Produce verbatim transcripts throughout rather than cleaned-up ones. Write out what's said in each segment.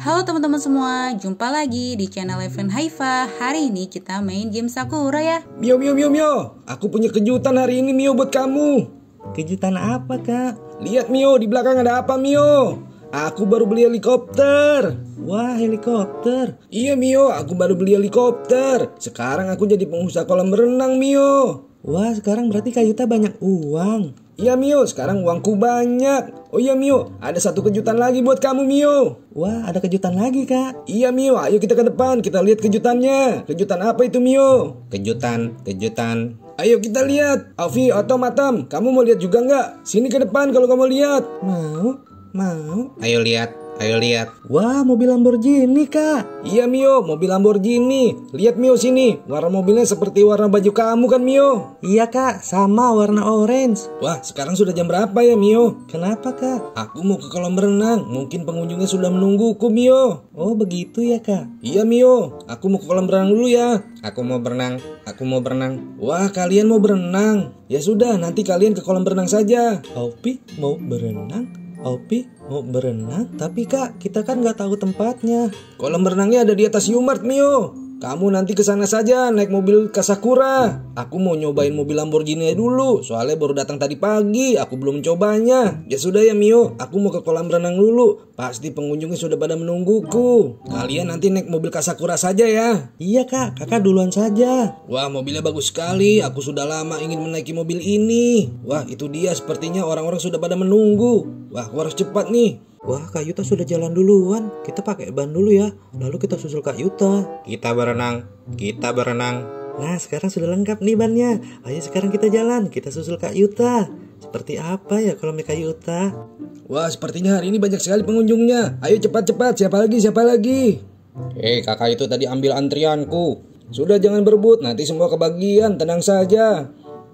Halo teman-teman semua, jumpa lagi di channel Evan Haifa. Hari ini kita main game Sakura ya. Mio, Mio, Mio, Mio. Aku punya kejutan hari ini Mio buat kamu. Kejutan apa kak? Lihat Mio, di belakang ada apa Mio? Aku baru beli helikopter. Wah, helikopter. Iya Mio, aku baru beli helikopter. Sekarang aku jadi pengusaha kolam berenang Mio. Wah, sekarang berarti Kak Yuta banyak uang. Iya Mio, sekarang uangku banyak. Oh iya Mio, ada satu kejutan lagi buat kamu Mio. Wah, ada kejutan lagi kak. Iya Mio, ayo kita ke depan, kita lihat kejutannya. Kejutan apa itu Mio? Kejutan, kejutan. Ayo kita lihat. Alfi atau Matam, kamu mau lihat juga nggak? Sini ke depan kalau kamu lihat. Mau, mau. Ayo lihat, ayo lihat. Wah, mobil Lamborghini kak. Iya Mio, mobil Lamborghini. Lihat Mio sini, warna mobilnya seperti warna baju kamu kan Mio? Iya kak, sama warna orange. Wah, sekarang sudah jam berapa ya Mio? Kenapa kak? Aku mau ke kolam berenang, mungkin pengunjungnya sudah menungguku Mio. Oh begitu ya kak. Iya Mio, aku mau ke kolam berenang dulu ya. Aku mau berenang, aku mau berenang. Wah, kalian mau berenang? Ya sudah, nanti kalian ke kolam berenang saja. Opi mau berenang? Opi mau berenang? Tapi kak, kita kan nggak tahu tempatnya. Kolam berenangnya ada di atas Yumart Mio. Kamu nanti ke sana saja naik mobil Kasakura. Aku mau nyobain mobil Lamborghini dulu, soalnya baru datang tadi pagi, aku belum mencobanya. Ya sudah ya Mio, aku mau ke kolam renang dulu. Pasti pengunjungnya sudah pada menungguku. Kalian nanti naik mobil Kasakura saja ya. Iya kak, kakak duluan saja. Wah, mobilnya bagus sekali. Aku sudah lama ingin menaiki mobil ini. Wah, itu dia, sepertinya orang-orang sudah pada menunggu. Wah, aku harus cepat nih. Wah, Kak Yuta sudah jalan duluan. Kita pakai ban dulu ya. Lalu kita susul Kak Yuta. Kita berenang, kita berenang. Nah, sekarang sudah lengkap nih bannya. Ayo sekarang kita jalan. Kita susul Kak Yuta. Seperti apa ya kalau Kak Yuta? Wah, sepertinya hari ini banyak sekali pengunjungnya. Ayo cepat-cepat, siapa lagi, siapa lagi? Hei, kakak itu tadi ambil antrianku. Sudah jangan berebut, nanti semua kebagian, tenang saja.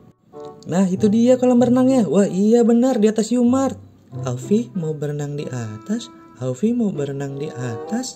Nah, itu dia kolam berenangnya. Wah, iya benar di atas Yumart. Alfi mau berenang di atas. Alfi mau berenang di atas.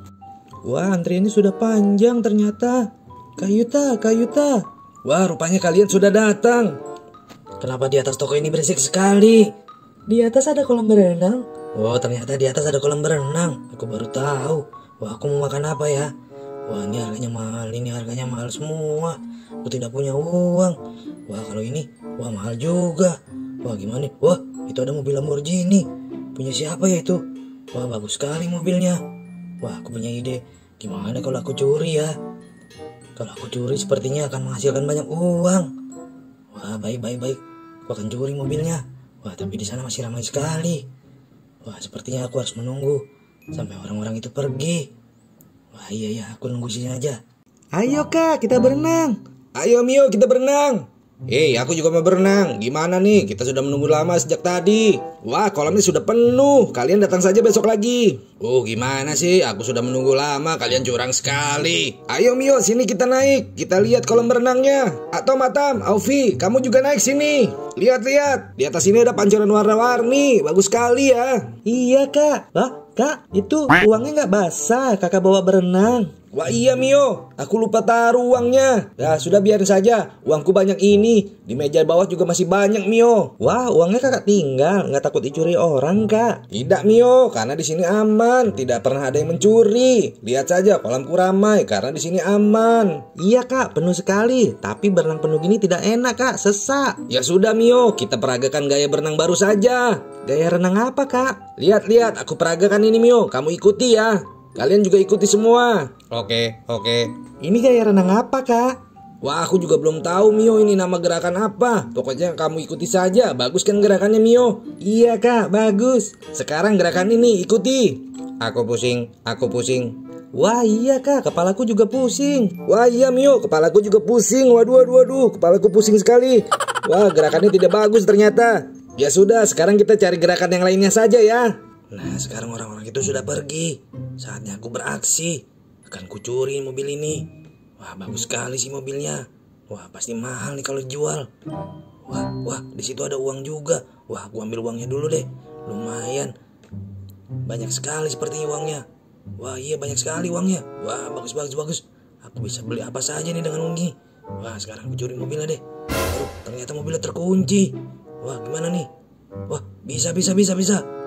Wah, antriannya sudah panjang ternyata. Kak Yuta, Kak Yuta. Wah, rupanya kalian sudah datang. Kenapa di atas toko ini berisik sekali? Di atas ada kolam berenang. Oh, ternyata di atas ada kolam berenang. Aku baru tahu. Wah, aku mau makan apa ya? Wah, ini harganya mahal, ini harganya mahal semua. Aku tidak punya uang. Wah, kalau ini, wah mahal juga. Wah, gimana nih? Wah, itu ada mobil Lamborghini. Punya siapa ya itu? Wah, bagus sekali mobilnya. Wah, aku punya ide. Gimana kalau aku curi ya? Kalau aku curi sepertinya akan menghasilkan banyak uang. Wah, baik, baik, baik. Aku akan curi mobilnya. Wah, tapi di sana masih ramai sekali. Wah, sepertinya aku harus menunggu sampai orang-orang itu pergi. Wah, iya, iya, aku nunggu sini aja. Ayo kak, kita berenang. Ayo Mio, kita berenang. Hei, aku juga mau berenang. Gimana nih? Kita sudah menunggu lama sejak tadi. Wah, kolamnya sudah penuh. Kalian datang saja besok lagi. Oh, gimana sih? Aku sudah menunggu lama. Kalian curang sekali. Ayo Mio, sini kita naik. Kita lihat kolam berenangnya. Atau Matam, Aufi, kamu juga naik sini. Lihat-lihat. Di atas sini ada pancaran warna-warni. Bagus sekali ya. Iya kak. Lah, kak, itu uangnya nggak basah. Kakak bawa berenang. Wah iya Mio, aku lupa taruh uangnya. Ya sudah biarin saja, uangku banyak ini. Di meja bawah juga masih banyak Mio. Wah, uangnya kakak tinggal, nggak takut dicuri orang kak? Tidak Mio, karena di sini aman, tidak pernah ada yang mencuri. Lihat saja kolamku ramai karena di sini aman. Iya kak, penuh sekali. Tapi berenang penuh gini tidak enak kak, sesak. Ya sudah Mio, kita peragakan gaya berenang baru saja. Gaya renang apa kak? Lihat-lihat, aku peragakan ini Mio, kamu ikuti ya. Kalian juga ikuti semua. Oke, oke. Ini gaya renang apa kak? Wah, aku juga belum tahu Mio ini nama gerakan apa. Pokoknya kamu ikuti saja. Bagus kan gerakannya Mio? Iya kak, bagus. Sekarang gerakan ini ikuti. Aku pusing, aku pusing. Wah iya kak, kepalaku juga pusing. Wah iya Mio, kepalaku juga pusing. Waduh, waduh, waduh, kepalaku pusing sekali. Wah, gerakannya tidak bagus ternyata. Ya sudah, sekarang kita cari gerakan yang lainnya saja ya. Nah, sekarang orang-orang itu sudah pergi. Saatnya aku beraksi. Akan kucuri mobil ini. Wah, bagus sekali sih mobilnya. Wah, pasti mahal nih kalau dijual. Wah, wah, di situ ada uang juga. Wah, aku ambil uangnya dulu deh. Lumayan. Banyak sekali sepertinya uangnya. Wah, iya banyak sekali uangnya. Wah, bagus, bagus, bagus. Aku bisa beli apa saja nih dengan uang ini. Wah, sekarang aku curi mobilnya deh. Aduh, ternyata mobilnya terkunci. Wah, gimana nih? Wah, bisa, bisa, bisa, bisa.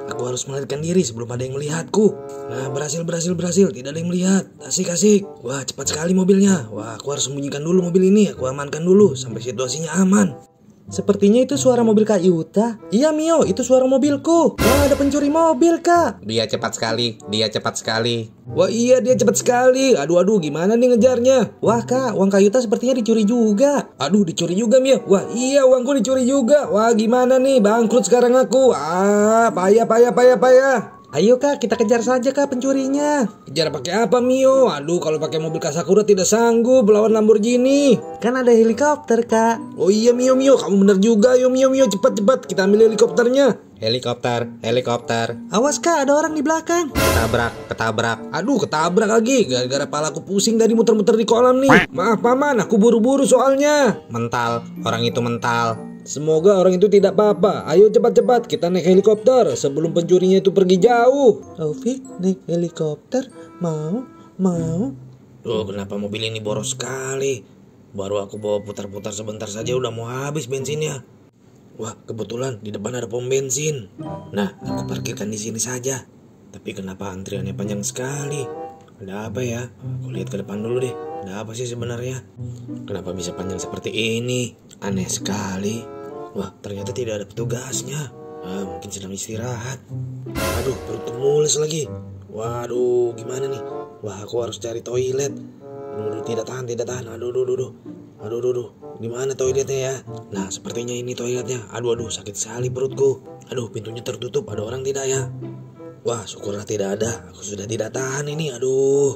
Aku harus melarikan diri sebelum ada yang melihatku. Nah, berhasil, berhasil, berhasil. Tidak ada yang melihat. Asik, asik. Wah, cepat sekali mobilnya. Wah, aku harus sembunyikan dulu mobil ini. Aku amankan dulu sampai situasinya aman. Sepertinya itu suara mobil Kak Yuta. Iya Mio, itu suara mobilku. Wah, ada pencuri mobil Kak. Dia cepat sekali, dia cepat sekali. Wah iya, dia cepat sekali. Aduh aduh, gimana nih ngejarnya? Wah Kak, uang Kak Yuta sepertinya dicuri juga. Aduh, dicuri juga Mio. Wah iya, uangku dicuri juga. Wah gimana nih, bangkrut sekarang aku. Ah, payah payah payah payah. Ayo Kak, kita kejar saja Kak pencurinya. Kejar pakai apa Mio? Aduh, kalau pakai mobil Kasakura tidak sanggup lawan Lamborghini. Kan ada helikopter Kak. Oh iya Mio, Mio, kamu benar juga. Yo Mio, Mio, cepat cepat kita ambil helikopternya. Helikopter, helikopter. Awas Kak, ada orang di belakang. Ketabrak, ketabrak. Aduh, ketabrak lagi. Gara-gara palaku pusing dari muter-muter di kolam nih. Maaf paman, aku buru-buru soalnya. Mental, orang itu mental. Semoga orang itu tidak apa-apa. Ayo cepat-cepat kita naik helikopter sebelum pencurinya itu pergi jauh. Aufi, naik helikopter? Mau? Mau? Duh, kenapa mobil ini boros sekali? Baru aku bawa putar-putar sebentar saja udah mau habis bensinnya. Wah, kebetulan di depan ada pom bensin. Nah, aku parkirkan di sini saja. Tapi kenapa antriannya panjang sekali? Ada apa ya? Aku lihat ke depan dulu deh. Ada apa sih sebenarnya? Kenapa bisa panjang seperti ini? Aneh sekali. Wah, ternyata tidak ada petugasnya. Ah, mungkin sedang istirahat. Aduh, perutku mules lagi. Waduh, gimana nih? Wah, aku harus cari toilet. Aduh, aduh, tidak tahan, tidak tahan. Aduh, aduh, aduh, aduh. Aduh, aduh, aduh. Di mana toiletnya ya? Nah, sepertinya ini toiletnya. Aduh, aduh, sakit sekali perutku. Aduh, pintunya tertutup. Ada orang tidak ya? Wah, syukurlah tidak ada. Aku sudah tidak tahan ini. Aduh.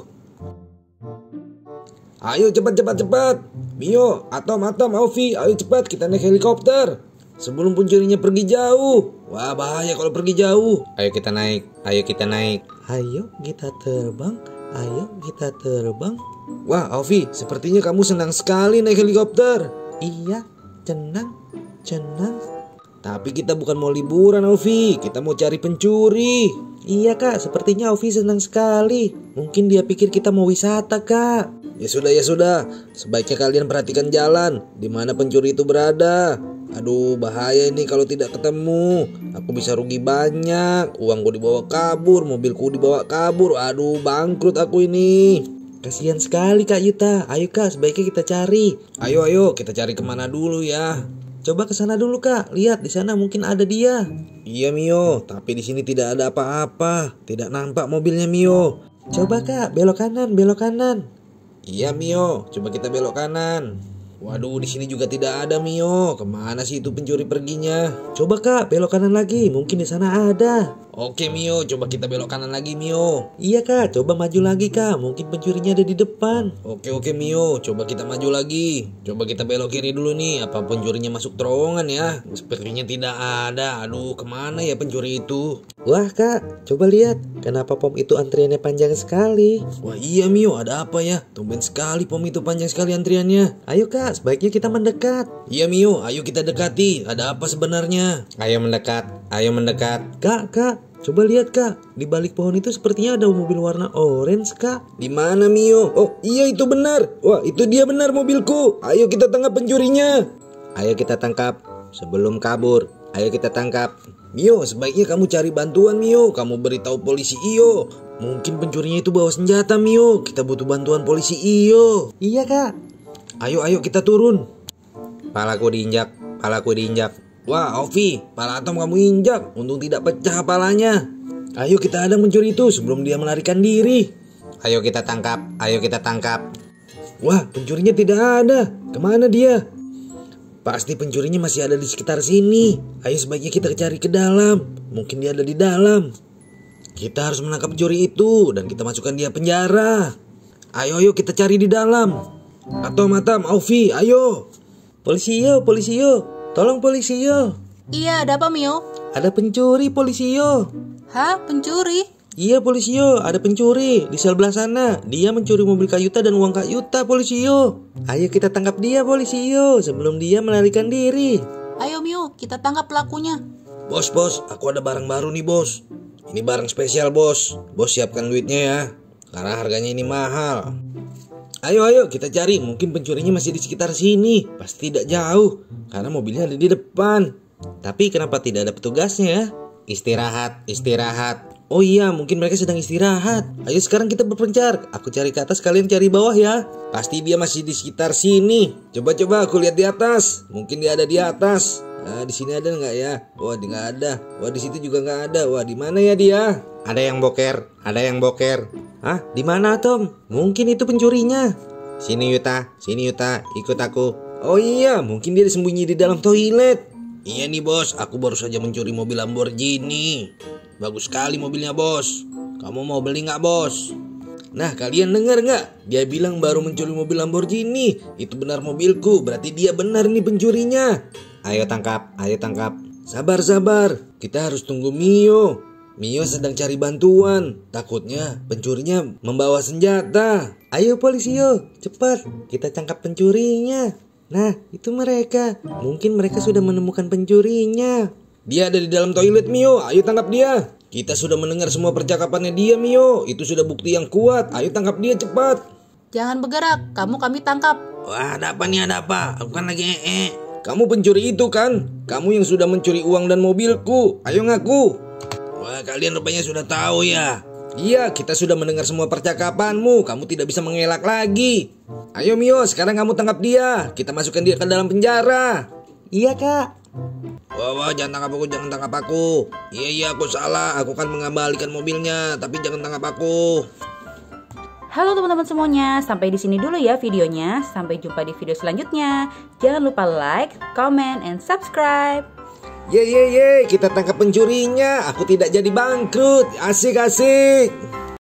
Ayo cepat cepat cepat. Mio, Atom, Atom, Aufi, ayo cepat kita naik helikopter sebelum pencurinya pergi jauh. Wah, bahaya kalau pergi jauh. Ayo kita naik, ayo kita naik. Ayo kita terbang, ayo kita terbang. Wah, Aufi, sepertinya kamu senang sekali naik helikopter. Iya, senang, senang. Tapi kita bukan mau liburan, Aufi. Kita mau cari pencuri. Iya Kak, sepertinya Aufi senang sekali. Mungkin dia pikir kita mau wisata Kak. Ya sudah, ya sudah. Sebaiknya kalian perhatikan jalan, di mana pencuri itu berada. Aduh, bahaya ini kalau tidak ketemu. Aku bisa rugi banyak. Uangku dibawa kabur, mobilku dibawa kabur. Aduh, bangkrut aku ini. Kasihan sekali Kak Yuta. Ayo Kak, sebaiknya kita cari. Ayo, ayo, kita cari kemana dulu ya? Coba ke sana dulu Kak. Lihat di sana mungkin ada dia. Iya Mio, tapi di sini tidak ada apa-apa. Tidak nampak mobilnya Mio. Coba Kak, belok kanan, belok kanan. Iya Mio, coba kita belok kanan. Waduh, di sini juga tidak ada Mio. Kemana sih itu pencuri perginya? Coba Kak, belok kanan lagi. Mungkin di sana ada. Oke Mio, coba kita belok kanan lagi Mio. Iya Kak, coba maju lagi Kak. Mungkin pencurinya ada di depan. Oke oke Mio, coba kita maju lagi. Coba kita belok kiri dulu nih. Apa pencurinya masuk terowongan ya? Sepertinya tidak ada. Aduh, kemana ya pencuri itu? Wah Kak, coba lihat. Kenapa pom itu antriannya panjang sekali? Wah iya Mio, ada apa ya? Tumben sekali pom itu panjang sekali antriannya. Ayo Kak, sebaiknya kita mendekat. Iya Mio, ayo kita dekati. Ada apa sebenarnya? Ayo mendekat, ayo mendekat. Kak, Kak, coba lihat Kak. Di balik pohon itu sepertinya ada mobil warna orange Kak. Di mana Mio? Oh iya itu benar. Wah itu dia benar mobilku. Ayo kita tangkap pencurinya. Ayo kita tangkap sebelum kabur. Ayo kita tangkap. Mio, sebaiknya kamu cari bantuan Mio. Kamu beritahu polisi iyo. Mungkin pencurinya itu bawa senjata Mio. Kita butuh bantuan polisi iyo. Iya Kak. Ayo ayo kita turun. Palaku diinjak, palaku diinjak. Wah Aufi, pala Atom kamu injak. Untung tidak pecah palanya. Ayo kita hadang pencuri itu sebelum dia melarikan diri. Ayo kita tangkap, ayo kita tangkap. Wah, pencurinya tidak ada. Kemana dia? Pasti pencurinya masih ada di sekitar sini. Ayo sebaiknya kita cari ke dalam. Mungkin dia ada di dalam. Kita harus menangkap pencuri itu dan kita masukkan dia penjara. Ayo ayo kita cari di dalam. Atau Matam, Aufi, ayo. Polisi yo, polisi yo. Tolong polisi yo. Iya, ada apa Mio? Ada pencuri polisi yo. Hah, pencuri? Iya polisi yo, ada pencuri di sebelah sana. Dia mencuri mobil Kak Yuta dan uang Kak Yuta polisi yo. Ayo kita tangkap dia polisi yo sebelum dia melarikan diri. Ayo Mio, kita tangkap pelakunya. Bos, bos, aku ada barang baru nih bos. Ini barang spesial bos. Bos siapkan duitnya ya. Karena harganya ini mahal. Ayo, ayo kita cari. Mungkin pencurinya masih di sekitar sini. Pasti tidak jauh. Karena mobilnya ada di depan. Tapi kenapa tidak ada petugasnya ya? Istirahat, istirahat. Oh iya, mungkin mereka sedang istirahat. Ayo sekarang kita berpencar. Aku cari ke atas, kalian cari bawah ya. Pasti dia masih di sekitar sini. Coba-coba aku lihat di atas. Mungkin dia ada di atas. Nah, di sini ada nggak ya? Wah, dia nggak ada. Wah, di situ juga nggak ada. Wah, di mana ya dia? Ada yang boker, ada yang boker. Hah? Di mana, Tom? Mungkin itu pencurinya. Sini Yuta, sini Yuta, ikut aku. Oh iya, mungkin dia disembunyi di dalam toilet. Iya nih bos, aku baru saja mencuri mobil Lamborghini. Bagus sekali mobilnya bos. Kamu mau beli nggak bos? Nah, kalian dengar nggak? Dia bilang baru mencuri mobil Lamborghini. Itu benar mobilku, berarti dia benar nih pencurinya. Ayo tangkap, ayo tangkap. Sabar, sabar. Kita harus tunggu Mio. Mio sedang cari bantuan. Takutnya pencurinya membawa senjata. Ayo polisi yo, cepat. Kita tangkap pencurinya. Nah, itu mereka. Mungkin mereka sudah menemukan pencurinya. Dia ada di dalam toilet Mio, ayo tangkap dia. Kita sudah mendengar semua percakapannya dia Mio. Itu sudah bukti yang kuat, ayo tangkap dia cepat. Jangan bergerak, kamu kami tangkap. Wah, ada apa nih, ada apa? Aku kan lagi ee. Kamu pencuri itu kan? Kamu yang sudah mencuri uang dan mobilku. Ayo ngaku. Wah, kalian rupanya sudah tahu ya. Iya, kita sudah mendengar semua percakapanmu. Kamu tidak bisa mengelak lagi. Ayo Mio, sekarang kamu tangkap dia. Kita masukkan dia ke dalam penjara. Iya kak. Wah, wah, jangan tangkap aku, jangan tangkap aku. Iya, iya, aku salah. Aku kan mengembalikan mobilnya, tapi jangan tangkap aku. Halo teman-teman semuanya, sampai di sini dulu ya videonya. Sampai jumpa di video selanjutnya. Jangan lupa like, comment, and subscribe. Ye ye ye, kita tangkap pencurinya. Aku tidak jadi bangkrut. Asik asik.